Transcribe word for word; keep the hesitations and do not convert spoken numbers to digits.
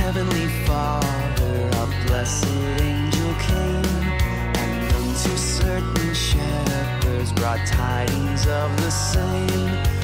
Heavenly Father, a blessed angel came, and unto certain shepherds brought tidings of the same.